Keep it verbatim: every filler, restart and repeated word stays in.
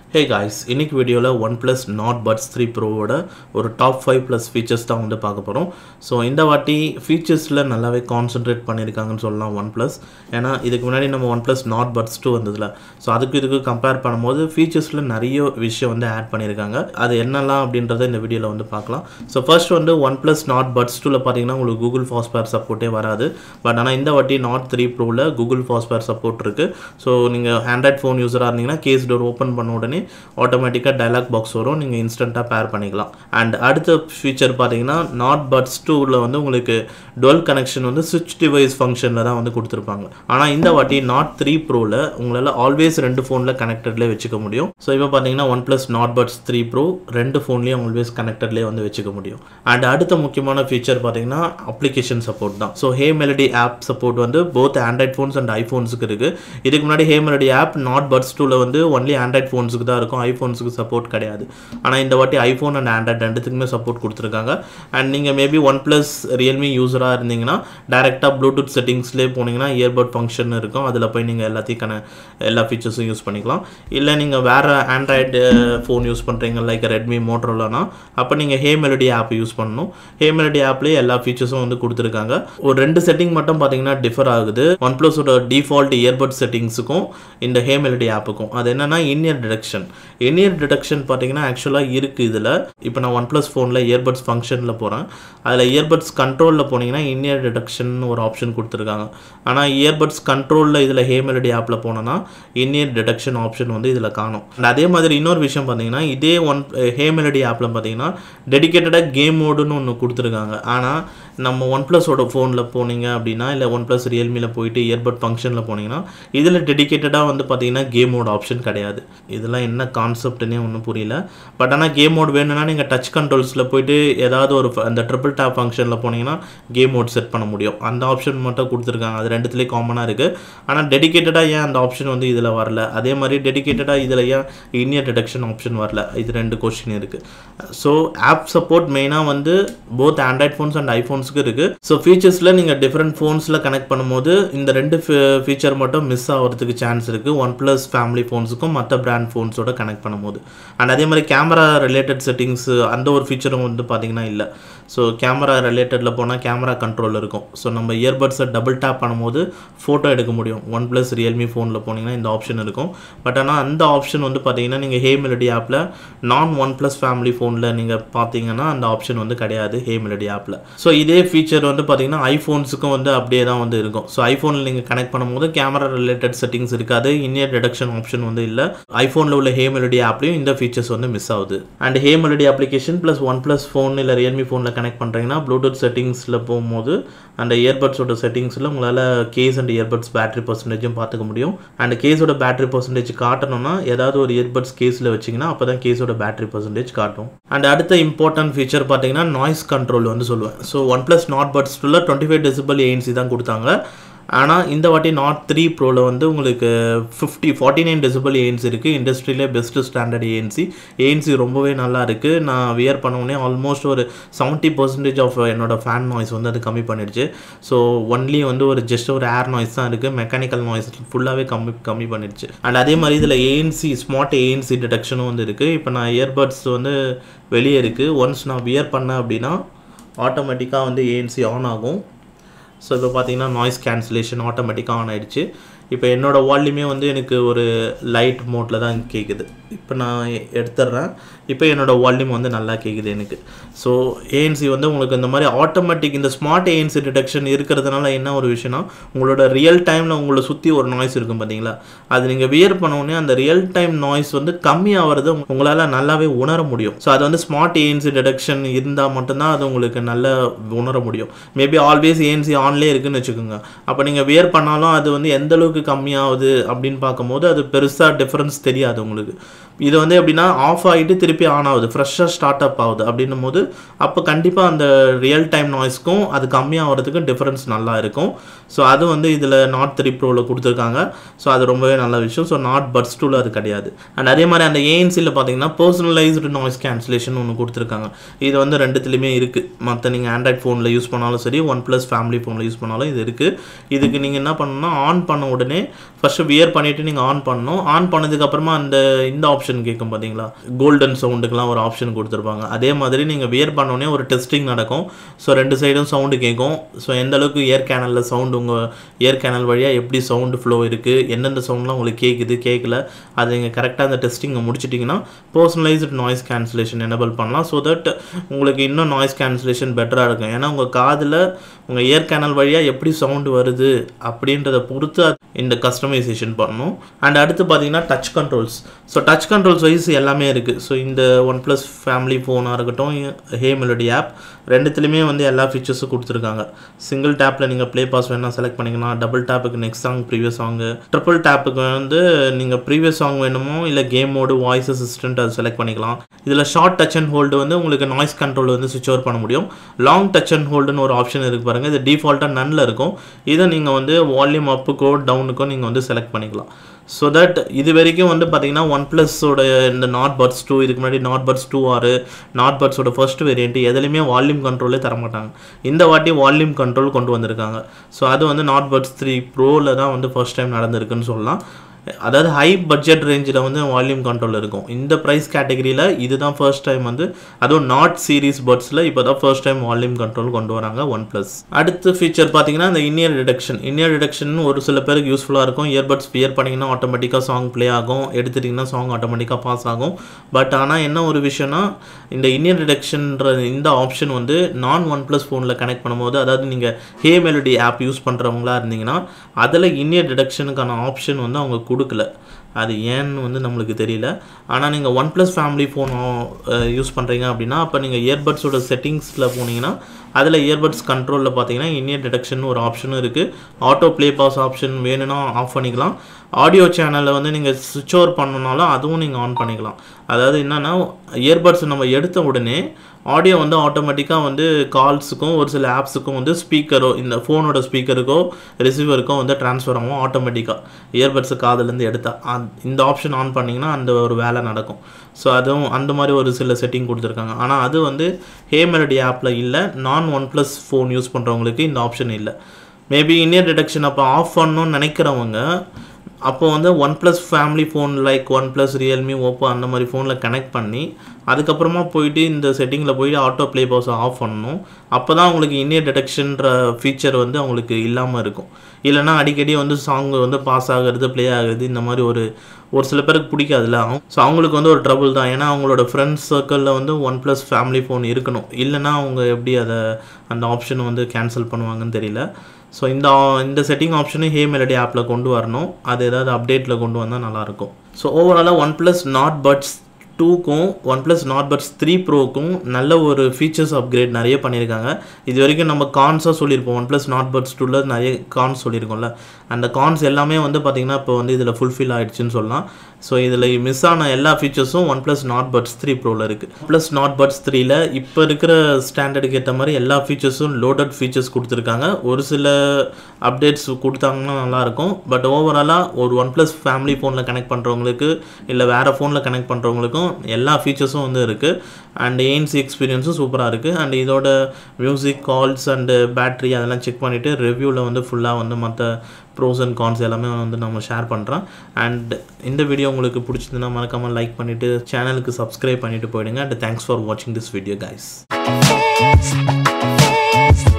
Hey guys, இன்னைக்கு வீடியோல OnePlus Nord Buds three Pro ஓட ஒரு top five plus features தான் வந்து பார்க்க போறோம். சோ இந்த வாட்டி featuresல நல்லாவே கான்சென்ட்ரேட் பண்ணிருக்காங்கன்னு சொல்லலாம் OnePlus. ஏனா இதுக்கு முன்னாடி நம்ம OnePlus Nord Buds two வந்ததுல. சோ அதுக்கு இதுக்கு கம்பேர் பண்ணும்போது featuresல நிறைய விஷயம் வந்து ஆட் பண்ணிருக்காங்க. அது என்னலாம் அப்படின்றதை இந்த வீடியோல வந்து பார்க்கலாம். சோ ஃபர்ஸ்ட் வந்து OnePlus Nord Buds two ல பாத்தீங்கன்னா உங்களுக்கு Google Fastpair சப்போர்ட்டே வராது. பட் ஆனா இந்த வாட்டி Nord three Pro ல Google Fastpair சப்போர்ட் இருக்கு. சோ நீங்க Android phone யூசரா இருந்தீங்கன்னா case door open பண்ண உடனே automatically dialog box வரும் நீங்க இன்ஸ்டன்ட்டா பேர் பண்ணிக்கலாம் and அடுத்த ஃபீச்சர் பாத்தீங்கன்னா Nord Buds two ல வந்து உங்களுக்கு dual connection வந்து switch device functionல தான் வந்து கொடுத்திருப்பாங்க ஆனா இந்த வாட்டி Nord three Pro ல உங்களால always ரெண்டு phoneல connectedல வெச்சுக்க முடியும் சோ இப்போ பாத்தீங்கன்னா OnePlus Nord Buds three Pro ரெண்டு phoneலயும் always connectedல வந்து வெச்சுக்க முடியும் and அடுத்த முக்கியமான ஃபீச்சர் பாத்தீங்கன்னா application support தான் சோ HeyMelody app support வந்து both Android phones and iPhones க்கு இருக்கு இதுக்கு முன்னாடி HeyMelody app Nord Buds two ல வந்து only Android phones க்கு தான் இருக்கும் iPhones க்கு சப்போர்ட் கிடையாது ஆனா இந்த வாட்டி iPhone and Android ரெண்டுத்துக்குமே சப்போர்ட் கொடுத்திருக்காங்க and நீங்க மேபி OnePlus Realme யூசரா இருந்தீங்கன்னா டைரக்ட்டா Bluetooth செட்டிங்ஸ்லயே போனீங்கன்னா earbud ஃபங்க்ஷன் இருக்கும் அதுல போய் நீங்க எல்லாத்தையும் எல்லா ஃபீச்சர்ஸும் யூஸ் பண்ணிக்கலாம் இல்ல நீங்க வேற Android phone யூஸ் பண்றீங்க லைக் Redmi Motorola அப்ப நீங்க HeyMelody app யூஸ் பண்ணனும் HeyMelody appலயே எல்லா ஃபீச்சர்ஸும் வந்து கொடுத்திருக்காங்க ஒரு ரெண்டு செட்டிங் மட்டும் பாத்தீங்கன்னா டிஃபர் ஆகுது OnePlus ஓட டிஃபால்ட் earbud செட்டிங்ஸ்க்கும் இந்த HeyMelody appக்கும் அது என்னன்னா in-ear detection in-ear detection பாத்தீங்கன்னா एक्चुअली இருக்கு இதுல இப்போ நான் OnePlus phoneல earbuds functionல போறேன் அதுல earbuds controlல போனீங்கன்னா in-ear detection ஒரு ஆப்ஷன் கொடுத்திருக்காங்க ஆனா earbuds controlல இதுல HeyMelody appல போனனா in-ear detection ஆப்ஷன் வந்து இதுல காணோம் அதே மாதிரி இன்னொரு விஷயம் பாத்தீங்கன்னா இதே ஒன் HeyMelody appல பாத்தீங்கன்னா டெடிகேட்டடா கேம் மோட்னு ஒன்னு கொடுத்திருக்காங்க ஆனா நம்ம OnePlus ஓட phoneல போனீங்க அப்படினா இல்ல OnePlus Realme ல போயிட்டு earbud functionல போனீங்கன்னா இதுல டெடிகேட்டடா வந்து பாத்தீங்கன்னா கேம் மோட் ஆப்ஷன் கிடையாது இதெல்லாம் என்ன கான்செப்ட்னே ஒண்ணும் புரியல பட் ஆனா கேம் மோட் வேணும்னா நீங்க டச் கண்ட்ரோல்ஸ்ல போயிட்டு ஏதாவது ஒரு அந்த ட்ரிபிள் டாப் ஃபங்க்ஷன்ல போனீங்கன்னா கேம் மோட் செட் பண்ண முடியும் அந்த ஆப்ஷன் மட்டும் கொடுத்திருக்காங்க அது ரெண்டுத்துலயே காமனா இருக்கு ஆனா டெடிகேட்டடா ஏன் அந்த ஆப்ஷன் வந்து இதுல வரல அதே மாதிரி டெடிகேட்டடா இதுல ஏன் in-ear detection ஆப்ஷன் வரல இது ரெண்டு क्वेश्चन இருக்கு சோ ஆப் சப்போர்ட் மெயினா வந்து both Android phones and iPhones க்கு இருக்கு சோ ஃபீச்சர்ஸ்ல நீங்க டிஃபரண்ட் phonesல கனெக்ட் பண்ணும்போது இந்த ரெண்டு ஃபீச்சர் மட்டும் மிஸ் ஆவறதுக்கு சான்ஸ் இருக்கு OnePlus family phonesக்கும் மத்த brand phones ஓட கனெக்ட் பண்ணும்போது and அதே மாதிரி கேமரா ரிலேட்டட் செட்டிங்ஸ் அந்த ஒரு ஃபீச்சரும் வந்து பாத்தீங்கன்னா இல்ல சோ கேமரா ரிலேட்டட்ல போனா கேமரா கண்ட்ரோல் இருக்கும் சோ நம்ம இயர்பட்ஸ் டபுள் டாப் பண்ணும்போது போட்டோ எடுக்க முடியும் OnePlus Realme phoneல போனீங்கன்னா இந்த ஆப்ஷன் இருக்கும் பட் ஆனா அந்த ஆப்ஷன் வந்து பாத்தீங்கன்னா நீங்க HeyMelody appல நான் OnePlus family phoneல நீங்க பாத்தீங்கன்னா அந்த ஆப்ஷன் வந்து கிடையாது HeyMelody appல சோ இதே ஃபீச்சர் வந்து பாத்தீங்கன்னா iPhonesக்கும் வந்து அப்படியே தான் வந்து இருக்கும் சோ iPhoneல நீங்க கனெக்ட் பண்ணும்போது கேமரா ரிலேட்டட் செட்டிங்ஸ் இருக்காது in-ear detection ஆப்ஷன் வந்து இல்ல iPhoneல உள்ள HeyMelody appலயும் இந்த ஃபீச்சர்ஸ் வந்து மிஸ் ஆகுது and HeyMelody application plus OnePlus phone இல்ல Realme phoneல கனெக்ட் பண்றீங்கன்னா Bluetooth செட்டிங்ஸ்ல போயும்போது அந்த earbuds ஓட செட்டிங்ஸ்ல உங்களால case and earbuds battery percentage பார்த்துக்க முடியும் and case ஓட battery percentage காட்டணும்னா ஏதாவது ஒரு earbuds caseல வெச்சீங்கன்னா அப்பதான் case ஓட battery percentage காட்டும் and அடுத்த important feature பாத்தீங்கன்னா noise control வந்து சொல்லுவேன் so OnePlus Nord Buds two ல twenty-five decibel A N C தான் கொடுத்தாங்க ஆனா இந்த வாட்டி Nord three Pro ல வந்து உங்களுக்கு fifty forty-nine decibel A N C இருக்கு இண்டஸ்ட்ரியிலே best standard A N C A N C ரொம்பவே நல்லா இருக்கு நான் வியர் பண்ணவுனே ஆல்மோஸ்ட் ஒரு seventy percent ஆஃப் என்னோட ஃபேன் நாய்ஸ் வந்து அது கம்மி பண்ணிடுச்சு சோ ஒன்லி வந்து ஒரு ஜஸ்ட் ஒரு ஏர் நாய்ஸ் தான் இருக்கு மெக்கானிக்கல் நாய்ஸ் ஃபுல்லாவே கம்மி கம்மி பண்ணிடுச்சு and அதே மாதிரி இதுல A N C smart A N C டிடெக்ஷனும் வந்து இருக்கு இப்போ நான் earbuds வந்து வெளிய இருக்கு once நான் வியர் பண்ண அப்படினா ஆட்டோமேட்டிக்கா வந்து A N C ஆன் ஆகும் சோ இப்போ பாத்தீங்கன்னா நாய்ஸ் கேன்சலேஷன் ஆட்டோமேட்டிக்கா ஆன் ஆயிடுச்சு இப்போ என்னோட வால்யூமே வந்து எனக்கு ஒரு லைட் மோட்ல தான் கேக்குது இப்போ நான் எடுத்துறேன் இப்போ என்னோட வால்யூம் வந்து நல்லா கேக்குது எனக்கு சோ A N C வந்து உங்களுக்கு இந்த மாதிரி ஆட்டோமேட்டிக் இந்த smart A N C detection இருக்குிறதுனால என்ன ஒரு விஷயம்னா உங்களோட ரியல் டைம்ல உங்களை சுத்தி ஒரு நாய்ஸ் இருக்கும் பாத்தீங்களா அது நீங்க வியர் பண்ண உடனே அந்த ரியல் டைம் நாய்ஸ் வந்து கம்மி ஆவறது உங்களால நல்லாவே உணர முடியும் சோ அது வந்து smart A N C detection இருந்தா மட்டும் தான் அது உங்களுக்கு நல்லா உணர முடியும் maybe always A N C ஆன்லயே இருக்குன்னு வெச்சுக்கோங்க அப்ப நீங்க வியர் பண்ணாலும் அது வந்து எந்த அளவுக்கு கம்மியாவுது அப்படினு பாக்கும்போது அது பெருசா டிஃபரன்ஸ் தெரியாது உங்களுக்கு இது வந்து எப்படினா ஆஃப் ஆயிட்டு திருப்பி ஆன் ஆகுது ஃப்ரெஷா ஸ்டார்ட் அப் ஆகுது அப்படினும்போது அப்ப கண்டிப்பா அந்த ரியல் டைம் நாய்ஸ்க்கும் அது கம்மியா வரதுக்கு டிஃபரன்ஸ் நல்லா இருக்கும் சோ அது வந்து இதுல Nord three Pro ல கொடுத்திருக்காங்க சோ அது ரொம்பவே நல்ல விஷயம் சோ Nord Buds two ல அது கிடையாது and அதே மாதிரி அந்த A N C ல பாத்தீங்கன்னா personalized noise cancellation ஒன்னு கொடுத்திருக்காங்க இது வந்து ரெண்டுத்துலயுமே இருக்கு மத்த நீங்க Android phoneல யூஸ் பண்ணாலும் சரி OnePlus family phoneல யூஸ் பண்ணாலும் இது இருக்கு இதுக்கு நீங்க என்ன பண்ணனும்னா ஆன் பண்ண உடனே உடனே ஃபஸ்ட்டு வியர் பண்ணிவிட்டு நீங்கள் ஆன் பண்ணணும். ஆன் பண்ணதுக்கப்புறமா அந்த இந்த ஆப்ஷன் கேட்கும் பார்த்தீங்களா, கோல்டன் சவுண்டுக்கெலாம் ஒரு ஆப்ஷன் கொடுத்துருப்பாங்க. அதே மாதிரி நீங்கள் வியர் பண்ணோடனே ஒரு டெஸ்டிங் நடக்கும். ஸோ ரெண்டு சைடும் சவுண்டு கேட்கும். ஸோ எந்த அளவுக்கு ஏர் கேனலில் சவுண்டு உங்கள் ஏர் கேனல் வழியாக எப்படி சவுண்டு ஃப்ளோ இருக்குது, எந்தெந்த சவுண்ட்லாம் உங்களுக்கு கேட்குது கேட்கல, அதை நீங்கள் கரெக்டாக அந்த டெஸ்டிங்கை முடிச்சிட்டிங்கன்னா பர்சனலைஸ்டு நாய்ஸ் கேன்சலேஷன் எனேபிள் பண்ணலாம். ஸோ தட் உங்களுக்கு இன்னும் நாய்ஸ் கேன்சலேஷன் பெட்டராக இருக்கும். ஏன்னா உங்கள் காதில் உங்கள் ஏர் கேனல் வழியாக எப்படி சவுண்டு வருது அப்படின்றத பொறுத்து இந்த கஸ்டமைசேஷன் பண்ணணும். அண்ட் அடுத்து பார்த்தீங்கன்னா touch controls. So touch controls wise எல்லாமே இருக்குது. ஸோ இந்த ஒன் ப்ளஸ் ஃபேமிலி ஃபோனாக இருக்கட்டும், HeyMelody ஆப் ரெண்டுத்துலேயுமே வந்து எல்லா ஃபீச்சர்ஸும் கொடுத்துருக்காங்க. சிங்கிள் டேப்பில் நீங்கள் ப்ளே பாஸ் வேணால் செலக்ட் பண்ணிக்கலாம். டபுள் டேப்புக்கு next song previous song, triple டேப்புக்கு வந்து நீங்கள் ப்ரீவியஸ் சாங் வேணுமோ இல்லை கேம் மோடு, வாய்ஸ் அசிஸ்டன்ட் அது செலக்ட் பண்ணிக்கலாம். இதில் ஷார்ட் டச் அண்ட் ஹோல்டு வந்து உங்களுக்கு நாய்ஸ் கண்ட்ரோல் வந்து சுவிட்ச் ஓவர் பண்ண முடியும். லாங் டச் அண்ட் ஹோல்டுன்னு ஒரு ஆப்ஷன் இருக்குது பாருங்கள், இது டிஃபால்ட்டாக நன்னில் இருக்கும். இதை நீங்கள் வந்து வால்யூம் அப்புக்கோ டவுனுக்கோ நீங்கள் வந்து செலக்ட் பண்ணிக்கலாம். ஸோ தட் இது வரைக்கும் வந்து பார்த்தீங்கன்னா ஒன் ப்ளஸோட இந்த நாட் பட்ஸ் டூ, இதுக்கு முன்னாடி நாட் பட்ஸ் டூ ஆறு, நாட் பட்ஸோட ஃபர்ஸ்ட் வேரியன்ட்டு எதுலையுமே வால்யூம் கண்ட்ரோலே தரமாட்டாங்க. இந்த வாட்டி வால்யூம் கண்ட்ரோல் கொண்டு வந்திருக்காங்க. ஸோ அது வந்து நாட் பட்ஸ் த்ரீ ப்ரோவில் தான் வந்து ஃபர்ஸ்ட் டைம் நடந்திருக்குன்னு சொல்லலாம். அதாவது ஹை பட்ஜெட் ரேஞ்சில் வந்து வால்யூம் கண்ட்ரோல் இருக்கும். இந்த ப்ரைஸ் கேட்டகரியில் இதுதான் ஃபர்ஸ்ட் டைம் வந்து, அதுவும் நாட் சீரீஸ் பட்ஸில் இப்போ தான் ஃபர்ஸ்ட் டைம் வால்யூம் கண்ட்ரோல் கொண்டு வராங்க ஒன் ப்ளஸ். அடுத்த ஃபீச்சர் பார்த்தீங்கன்னா இந்த இன்இயர் டிடெக்ஷன். இன்இயர் டிடெக்ஷன் ஒரு சில பேருக்கு யூஸ்ஃபுல்லாக இருக்கும். இயர்பட்ஸ் வியர் பண்ணிங்கன்னா ஆட்டோமேட்டிக்காக சாங் ப்ளே ஆகும், எடுத்துட்டிங்கன்னா சாங் ஆட்டோமேட்டிக்காக பாஸ் ஆகும். பட் ஆனால் என்ன ஒரு விஷயம்னா, இந்த இன்இயர் டிடெக்ஷன்ற இந்த ஆப்ஷன் வந்து நான் ஒன் ப்ளஸ் ஃபோனில் கனெக்ட் பண்ணும்போது, அதாவது நீங்கள் HeyMelody ஆப் யூஸ் பண்ணுறவங்களா இருந்தீங்கன்னா அதில் இன்இயர் டிடெக்ஷனுக்கான ஆப்ஷன் வந்து அவங்க கொடுக்கல. அது ஏன்னு வந்து நம்மளுக்கு தெரியல. ஆனால் நீங்கள் OnePlus family phone use பண்ணுறீங்க அப்படின்னா, அப்போ நீங்கள் இயர்பட்ஸோட செட்டிங்ஸில் போனீங்கன்னா அதில் இயர்பட்ஸ் கண்ட்ரோலில் பார்த்தீங்கன்னா இன்இயர் டிடெக்ஷன் ஒரு ஆப்ஷனும் இருக்குது. ஆட்டோ ப்ளே பாஸ் ஆப்ஷன் வேணும்னா ஆஃப் பண்ணிக்கலாம். ஆடியோ சேனலில் வந்து நீங்கள் சுவிட்ச் ஓவர் பண்ணனாலும் அதுவும் நீங்கள் ஆன் பண்ணிக்கலாம். அதாவது என்னென்னா, இயர்பட்ஸ் நம்ம எடுத்த உடனே ஆடியோ வந்து ஆட்டோமேட்டிக்காக வந்து கால்ஸுக்கும் ஒரு சில ஆப்ஸுக்கும் வந்து ஸ்பீக்கரோ, இந்த ஃபோனோட ஸ்பீக்கருக்கோ ரிசீவருக்கோ வந்து ட்ரான்ஸ்ஃபர் ஆகும் ஆட்டோமேட்டிக்காக. இயர்பட்ஸு காதுலேருந்து எடுத்தால் இந்த ஆப்ஷன் ஆன் பண்ணிங்கன்னா அந்த ஒரு வேலை நடக்கும். ஸோ அதுவும் அந்த மாதிரி ஒரு சில செட்டிங் கொடுத்துருக்காங்க. ஆனால் அது வந்து HeyMelody ஆப்பில் இல்லை. நான் ஒன் ப்ளஸ் ஃபோன் யூஸ் பண்ணுறவங்களுக்கு இந்த ஆப்ஷன் இல்லை. மேபி இன்இயர் டிடெக்ஷன் அப்போ ஆஃப் பண்ணணும்னு நினைக்கிறவங்க அப்போ வந்து OnePlus family phone like OnePlus, Realme, Oppo அந்த மாதிரி ஃபோனில் கனெக்ட் பண்ணி அதுக்கப்புறமா போயிட்டு இந்த செட்டிங்கில் போயிட்டு ஆட்டோ ப்ளே பாஸை ஆஃப் பண்ணணும். அப்போ தான் அவங்களுக்கு இன்இயர் டிடெக்ஷன்ற ஃபீச்சர் வந்து அவங்களுக்கு இல்லாமல் இருக்கும். இல்லைனா அடிக்கடி வந்து சாங் வந்து பாஸ் ஆகிறது, ப்ளே ஆகுறது, இந்த மாதிரி ஒரு ஒரு சில பேருக்கு பிடிக்காதுல்ல. ஸோ அவங்களுக்கு வந்து ஒரு ட்ரபுள் தான். ஏன்னா அவங்களோட ஃப்ரெண்ட்ஸ் சர்க்கிளில் வந்து ஒன் ப்ளஸ் ஃபேமிலி ஃபோன் இருக்கணும். இல்லைனா அவங்க எப்படி அதை அந்த ஆப்ஷனை வந்து கேன்சல் பண்ணுவாங்கன்னு தெரியல. ஸோ இந்த இந்த செட்டிங் ஆப்ஷனும் HeyMelody ஆப்பில் கொண்டு வரணும். அது ஏதாவது அப்டேட்டில் கொண்டு வந்தால் நல்லாயிருக்கும். ஸோ ஓவராலாக ஒன் ப்ளஸ் நாட் பட்ஸ் டூக்கும் OnePlus Nord buds three ப்ரோக்கும் நல்ல ஒரு ஃபீச்சர்ஸ் அப்கிரேட் நிறைய பண்ணியிருக்காங்க. இது வரைக்கும் நம்ம கான்ஸாக சொல்லியிருப்போம். ஒன் ப்ளஸ் நாட் பட்ஸ் டூவில் நிறைய கான்ஸ் சொல்லியிருக்கோம்ல, அந்த கான்ஸ் எல்லாமே வந்து பார்த்திங்கன்னா இப்போ வந்து இதில் ஃபுல்ஃபில் ஆகிடுச்சின்னு சொல்லலாம். ஸோ இதில் மிஸ் ஆன எல்லா ஃபீச்சர்ஸும் OnePlus Nord buds three ப்ரோவில் இருக்குது. ப்ளஸ் நாட் பட்ஸ் த்ரீல இப்போ இருக்கிற ஸ்டாண்டர்டுக்கு ஏற்ற மாதிரி எல்லா ஃபீச்சர்ஸும் லோடட் ஃபீச்சர்ஸ் கொடுத்துருக்காங்க. ஒரு சில அப்டேட்ஸ் கொடுத்தாங்கன்னா நல்லாயிருக்கும். பட் ஓவராலாக ஒரு ஒன் ப்ளஸ் ஃபேமிலி ஃபோனில் கனெக்ட் பண்ணுறவங்களுக்கு இல்லை வேறு ஃபோனில் கனெக்ட் பண்ணுறவங்களுக்கும் எல்லா ஃபீச்சர்ஸும் வந்து இருக்குது. அண்ட் ஏஎன்சி எக்ஸ்பீரியன்ஸும் சூப்பராக இருக்குது. அண்ட் இதோட மியூசிக், கால்ஸ் அண்டு பேட்ரி அதெல்லாம் செக் பண்ணிவிட்டு ரிவ்யூவில் வந்து ஃபுல்லாக வந்து மற்ற ப்ரோஸ் அண்ட் கான்ஸ் எல்லாமே வந்து நம்ம ஷேர் பண்ணுறோம். அண்ட் இந்த வீடியோ உங்களுக்கு பிடிச்சதுன்னா மறக்காமல் லைக் பண்ணிவிட்டு சேனலுக்கு சப்ஸ்கிரைப் பண்ணிவிட்டு போயிடுங்க. அண்ட் தேங்க்ஸ் ஃபார் வாட்சிங் திஸ் வீடியோ கைஸ்.